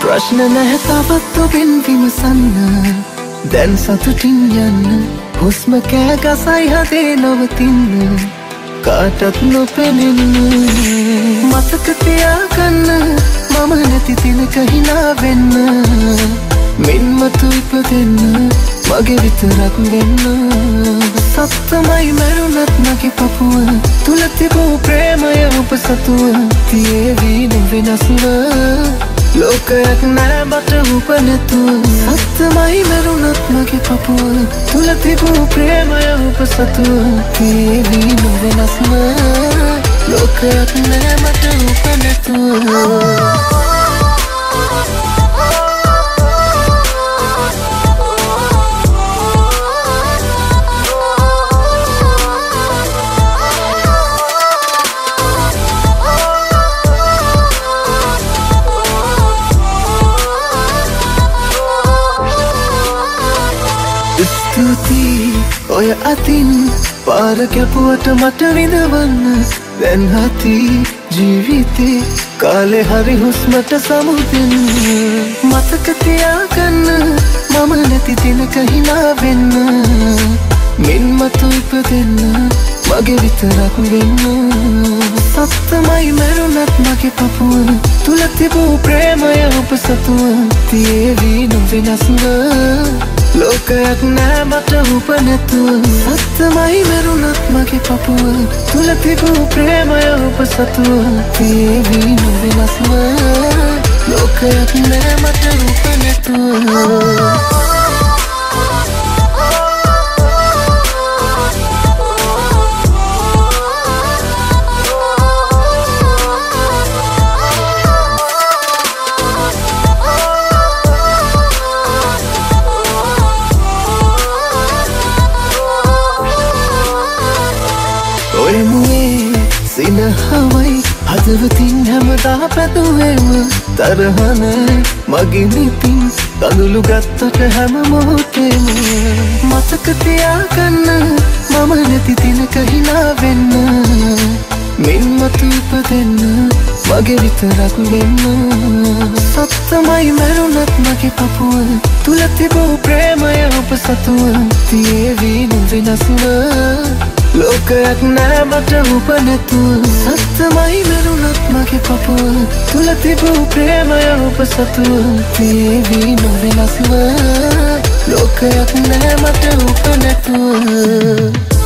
ප්‍රශ්න නැහැ තවත් ඔබෙන් විමසන්න දැන් සතුටින් යන්න හුස්ම කෑ ගසයි හදේ නවතින්න කාටත් නොපෙනෙන්න මතක තියාගන්න මම නැති දිනක හිනා වෙන්න මින්මතු ඉපදෙන්න මගේ විතරක් වෙන්න සත්තමයි මැරුණත් මගේ පපුව තුල තිබූ ප්‍රේමය ඔබ සතුව තියේවි නොවෙනස්ව ලෝකයක් නෑ මට ඔබ නැතුව සත්තමයි මැරුණත් මගේ පපුව තුල තිබූ ප්‍රේමය ඔබ සතුව තියේවි නොවෙනස්ව ලෝකයක් නෑ මට ඔබ නැතුව ඔය අතින් පාර කැපුවට මට විඳවන්න දැන් හති ජීවිතේ කාලේ හරි හුස්මට සමුදෙන්න මතක තියාගන්න මම නැති දිනක හිනා වෙන්න මින්මතු ඉපදෙන්න මගේ විතරක් වෙන්න සත්තමයි මැරුණත් මගේ පපුව තුල තිබූ ප්‍රේමය ඔබ සතුව තියේවි නොවෙනස්ව ලෝකයක් නෑ මට ඔබ නැතුව සත්තමයි මැරුණත් මගේ පපුව තුල තිබූ ප්‍රේමය ඔබ සතුව තියේවි නොවෙනස්ව ලෝකයක් නෑ මට ඔබ නැතුව සිනහවයි හදවතින් හැමදා පැතුවේම තරහන මගින් ඉතින් කඳුළු ගත්තට හැම මොහොතේම මතක තියාගන්න මම නැති දිනක හිනා වෙන්න මින්මතු ඉපදෙන්න මගේ විතරක් වෙන්න සත්තමයි මැරුණත් මගේ පපුව තුල තිබූ ප්‍රේමය ඔබ සතුව තියේවි නොවෙනස්ව ලෝකයක් නෑ මට ඔබ නැතුව සත්තමයි මැරුණත් මගේ පපුව තුල තිබූ ප්‍රේමය ඔබ සතුව තියේවි නොවෙනස්ව ලෝකයක් නෑ මට ඔබ නැතුව